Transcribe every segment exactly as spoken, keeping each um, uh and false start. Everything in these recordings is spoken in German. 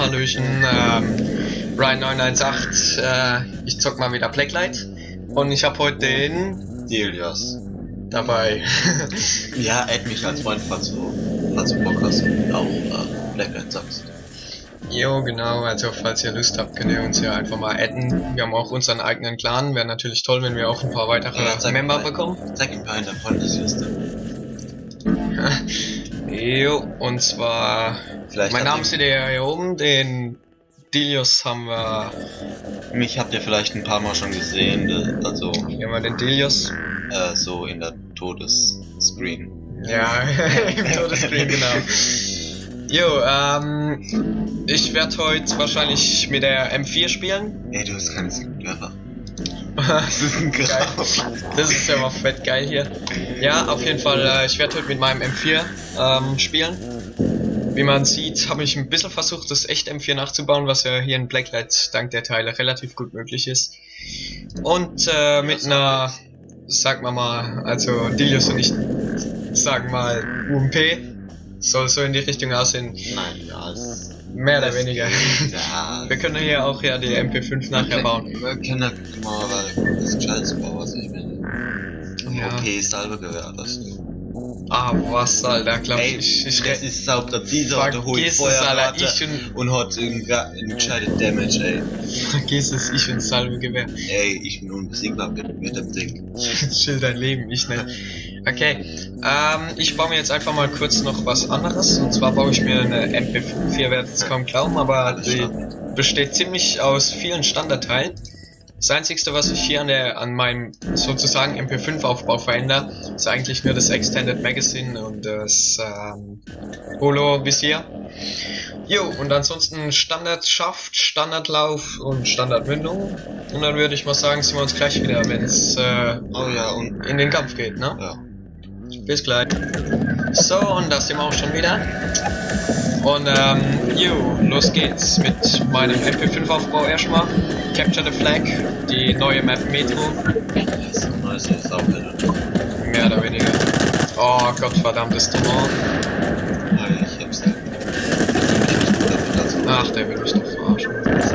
Hallöchen, ähm, Ryan neun eins acht, äh, ich zock mal wieder Blacklight und ich habe heute den Delios dabei. Ja, add mich als Freund, falls du, falls du Bock hast und auch äh, Blacklight zockst. Jo, genau, also falls ihr Lust habt, könnt ihr uns ja einfach mal adden. Wir haben auch unseren eigenen Clan, wäre natürlich toll, wenn wir auch ein paar weitere Ja, Member mal, bekommen. Zeig ihn mal in der Freundesliste. Jo, und zwar, Vielleicht mein habt Name ihr- seht ihr ja hier oben, den Delios haben wir, Mich habt ihr vielleicht ein paar Mal schon gesehen, äh, also hier haben wir den Delios. äh, so in der Todesscreen. Ja, im Todescreen, genau. Jo, ähm, ich werde heute wahrscheinlich mit der M vier spielen. Ey, du hast keine Sklave. Das ist ein geil. Das ist ja mal fett geil hier. Ja, auf jeden Fall, äh, ich werde heute mit meinem M vier ähm, spielen. Wie man sieht, habe ich ein bisschen versucht, das echt M vier nachzubauen, was ja hier in Blacklight dank der Teile relativ gut möglich ist. Und äh, mit einer, sagen wir mal, also Delios und ich sagen mal U M P, soll so in die Richtung aussehen. Nein, ja, es Mehr oder weniger. Ja, Wir können hier auch ja die M P fünf nachher bauen. Wir können da mal, weil das Scheiß bauen, was ich will. Ja. O P-Salbegewehr, das. Ah, was, Alter, glaub Ey, ich, ich, das ich ist saupräzise und du holst vergiss es, Alter, Feuerrate ich und, und hat einen entscheidet Damage, ey. vergiss es, ich und Salbegewehr. Ey, ich bin unbesiegbar mit, mit dem Ding. Chill dein Leben, ich nicht. Okay, ähm, ich baue mir jetzt einfach mal kurz noch was anderes, und zwar baue ich mir eine M P fünf, ihr werdet es kaum glauben, aber die besteht ziemlich aus vielen Standardteilen. Das einzigste, was ich hier an der, an meinem sozusagen M P fünf Aufbau verändere, ist eigentlich nur das Extended Magazine und das ähm, Holo Visier. Jo, und ansonsten Standardschaft, Standardlauf und Standardmündung. Und dann würde ich mal sagen, sehen wir uns gleich wieder, wenn es äh, Oh ja, und. in den Kampf geht, ne? Ja. Bis gleich. So, und das sind wir auch schon wieder. Und ähm, jo, los geht's mit meinem M P fünf Aufbau erstmal. Capture the Flag, die neue Map Metro. Das ist ein neues Sauhelle. Mehr oder weniger. Oh Gott, verdammtes Tumor. Nein, ich hab's halt. Ach, der will mich doch verarschen.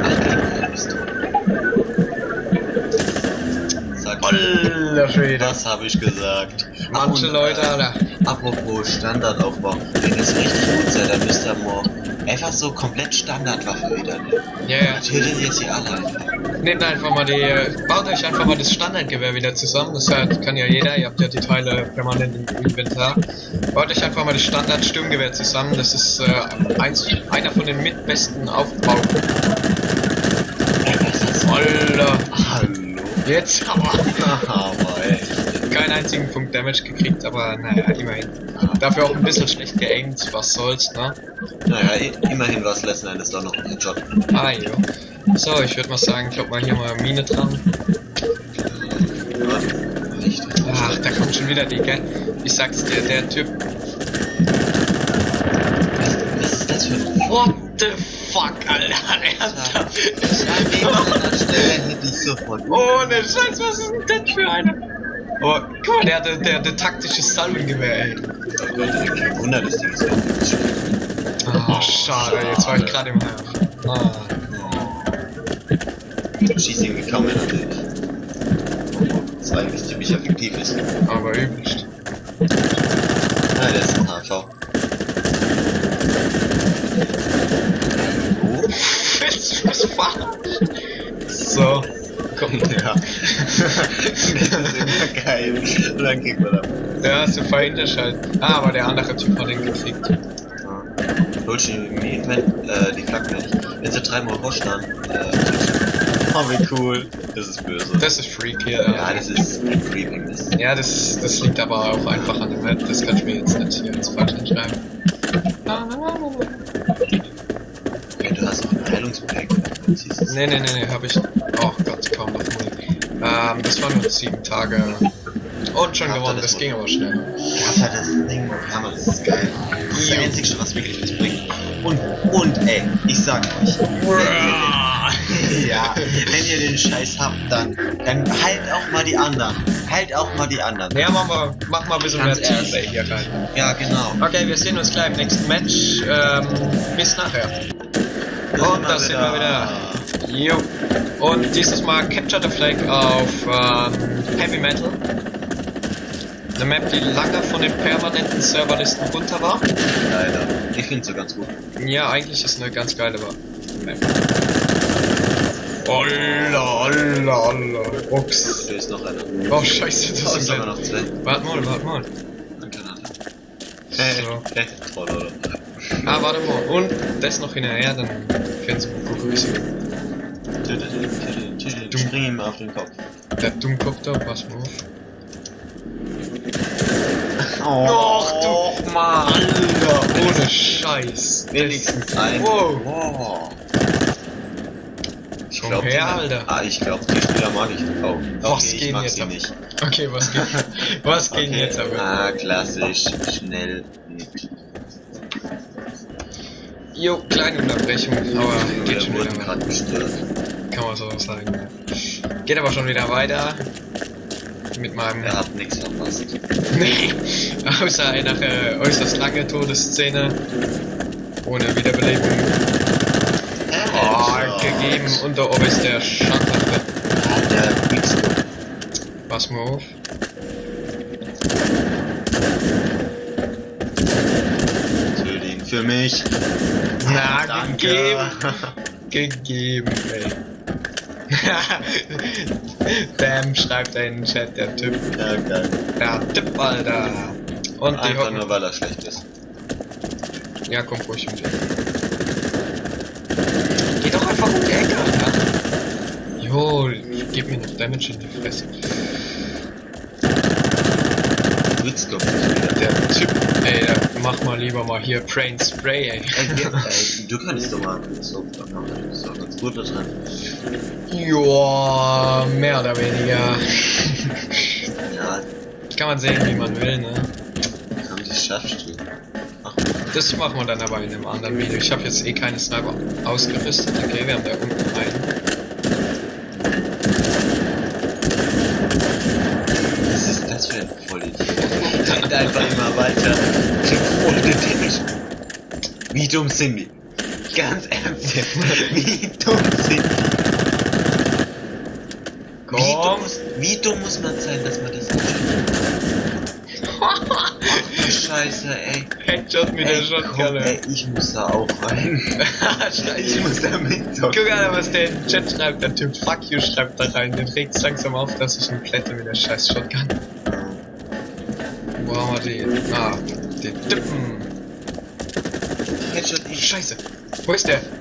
Sag Alter Schwede. Was habe ich gesagt? Manche Und, Leute, äh, Alter. Apropos Standardaufbau, wenn es richtig gut sei, dann müsst ihr mal einfach so komplett Standardwaffe wieder nehmen. Ja, ja. Tötet ihr sie alle einfach. Nehmt einfach mal die, baut euch einfach mal das Standardgewehr wieder zusammen, das halt, kann ja jeder, ihr habt ja die Teile permanent im Inventar. Baut euch einfach mal das Standard-Sturmgewehr zusammen, das ist äh, eins, einer von den mitbesten Aufbau. Ey, was ist das? Alter, Hallo. jetzt aber Aber ey. keinen einzigen Punkt Damage gekriegt, aber naja, immerhin. Dafür auch ein bisschen schlecht geaimt, was soll's, ne? Naja, i- immerhin war es letzten Endes doch noch ein Job. Ah, jo. So, ich würde mal sagen, klopp mal hier mal Mine dran. Ach, da kommt schon wieder die, gell? Ich sag's dir, der Typ. Was ist das für ein What the fuck, Alter, ernsthaft? An der Stelle hätte ich sofort. Ohne Scheiß, was ist denn das für eine? Oh, guck mal, der hatte, der hatte taktisches Salvengewehr, ey. Oh Gott, kein Wunder, das Ding ist wirklich Oh, schade, jetzt war ich gerade im Hafen. Ah. Schießt irgendwie kaum mehr natürlich. Was eigentlich ziemlich effektiv ist. Aber üblich. Ah, der ist ein H V. Oh. Was, was war? So, komm. Ja. Das ist immer geil. Und dann kriegt man ab. Ja, so verhinderst halt. Ah, aber der andere Typ hat den gekriegt. Holst du irgendwie äh, die Flagge nicht. Wenn sie dreimal hochstehen, äh, oh wie cool. Das ist böse. Das ist Freak hier. Ja, das ist ein Creeping. Das Ja, das, das liegt aber auch einfach an dem Map. Das kann ich mir jetzt nicht hier ins falsch hinschreiben. okay, du hast auch ein Heilungspack. Nee, nee, nee, nee, hab ich. Oh Gott, kaum noch Mut. Ähm, das waren nur sieben Tage. Und schon Habt ihr gewonnen, das das ging aber schnell. Gaffer, das Ding, Hammer, das ist geil. Das ist das Einzige, was wirklich was bringt. Und, und, ey, ich sag euch, wenn ihr, ja, wenn ihr den Scheiß habt, dann, dann halt auch mal die anderen. Halt auch mal die anderen. Ja, mach mal, mach mal ein bisschen Ganz mehr ehrlich. Teamplay hier rein. Ja, genau. Okay, wir sehen uns gleich im nächsten Match. Ähm, bis nachher. Und da sind wir wieder. Jo. Und dieses Mal Capture the Flag auf ähm, Heavy Metal. Eine Map, die lange von den permanenten Serverlisten runter war. Leider. Ich finde sie ganz gut. Ja, eigentlich ist eine ganz geile Map. Olla, olla, olla. Ups. Da ist noch einer. Oh, scheiße, das Oh, ist ist aber noch zwei. Warte mal, warte mal. Ein Kanadier. Hey, So. hey, toll, oder? Ah, warte mal. Und das noch hinterher, dann können sie mich begrüßen. Töte den, töte den, töte den. Spring ihm auf den Kopf. Der Dummkopter, pass mal auf. Oh, Och, du Mann! Alter, ohne Scheiß. Wenigstens ein. Wow. Wow. Ich Komm glaub, her, die- Alter. Ah, ich glaube, die Spieler mag ich. Oh, Was okay, ich geht mag jetzt sie ab? nicht. Okay, was geht? Was geht Okay. jetzt aber? Ah, klassisch, schnell. Jo, kleine Unterbrechung, aber geht Wir schon wurden wieder gerade weiter. gestört. Kann man so sagen. Geht aber schon wieder weiter. Mit meinem. Er hat nichts verpasst. Nee, außer eine äh, äußerst lange Todesszene. Ohne Wiederbelebung. Oh, gegeben. Und da oben ist der Schandlache. Alter, nix. Pass mal auf. Töte ihn für mich. Na, Danke. gegeben. Gegeben, ey. Bam, schreibt er in den Chat, der Typ. Ja, geil. Der Typ, Alter. Und die Einfach hocken. nur, weil er schlecht ist. Ja, komm ruhig um die Ecke. Geh doch einfach um die Ecke, Alter. Jo, gib mir noch Damage in die Fresse. Witz kommt wieder. Der Typ, ey, mach mal lieber mal hier Brain Spray, ey. Ey, ja, ey, du kannst doch mal so machen. Du bist doch ganz gut da dran. Joa, mehr oder weniger. Ja, Kann man sehen, wie man will, ne? komm, das schaffst du. Ach, Das machen wir dann aber in einem anderen Video. Ich habe jetzt eh keine Sniper ausgerüstet. Okay, wir haben da unten einen. was ist das für ein Vollidiot? Rennt einfach immer weiter. Ohne den Teppich. Wie dumm sind die? Ganz ernsthaft. Wie dumm sind die? Wie dumm, Komm! muss, wie dumm muss man sein, dass man das nicht Ach du Scheiße, ey. Headshot mit der Ey, komm, Shotgun. ey, ich muss da auch rein. Ich Scheiße. muss da mitzocken. Guck mal, was der im Chat schreibt. Der Typ Fuck you schreibt da rein. Den regt's langsam auf, dass ich ihn plätte mit der scheiß Shotgun. Wo haben wir die? Ah, den Typen. Headshot ihn. Scheiße. Wo ist der?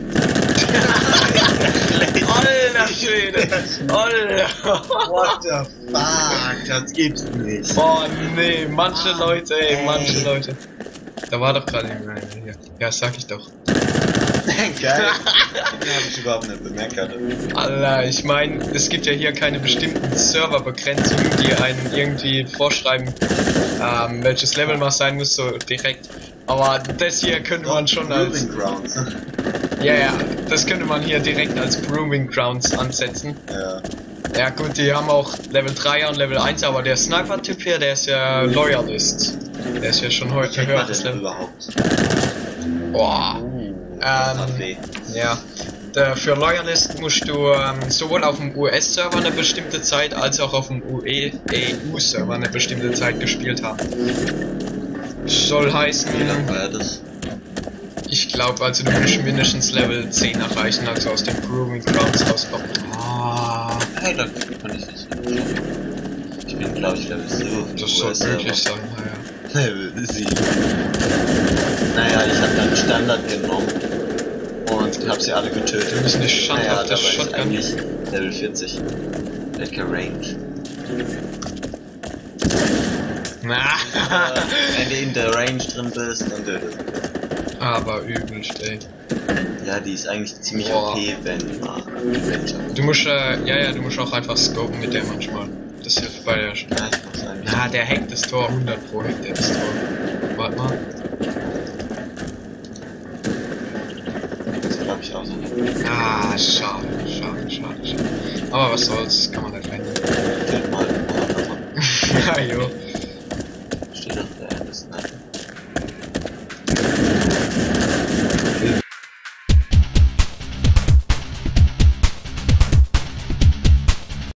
Alter Schwede! Alter! What the fuck? Das gibt's nicht. Boah, nee, manche Leute, ey, manche Leute. Da war doch gerade einer hier. Ja, sag ich doch. Geil. Den hab ich überhaupt nicht bemerkt. Alter. Alter, ich meine, es gibt ja hier keine bestimmten Serverbegrenzungen, die einen irgendwie vorschreiben, ähm, welches Level man sein muss, so direkt. Aber das hier könnte man schon als... Proving Grounds. Ja, ja, das könnte man hier direkt als Proving Grounds ansetzen. Ja. Ja gut, die haben auch Level drei und Level eins, aber der Sniper-Typ hier, der ist ja Loyalist. Der ist ja schon heute Kennt höher man das das Level. überhaupt? Boah. Das Ähm, hat weh. Ja. Der, für Loyalist musst du ähm, sowohl auf dem U S-Server eine bestimmte Zeit als auch auf dem E U-Server eine bestimmte Zeit gespielt haben. Soll heißen, Wie lang war das? ich glaube, also du musst mindestens Level zehn erreichen, also aus den Proving Grounds rauskommen. Ah, Hey, da kann ich nicht. Ich bin, glaube ich, Level sieben. das soll möglich sein, naja. Level sieben. Naja, ich habe dann Standard genommen und habe sie alle getötet. Du bist nicht Naja, standhaft, das dabei ist Shotgun. eigentlich Level vierzig. Welcher Range? Na, Wenn du in der Range drin bist, dann tötet. aber übelst, ey. Ja, die ist eigentlich ziemlich Boah. O P, wenn man die Range hat. Du musst, äh, ja, ja, du musst auch einfach scopen mit der manchmal. Das hilft bei der. Ja, ich muss sagen. Na, der hackt das Tor, hundert pro hackt der das Tor. Warte mal. Das glaube ich auch so. Ah, schade, schade, schade, schade. Aber was soll's, kann man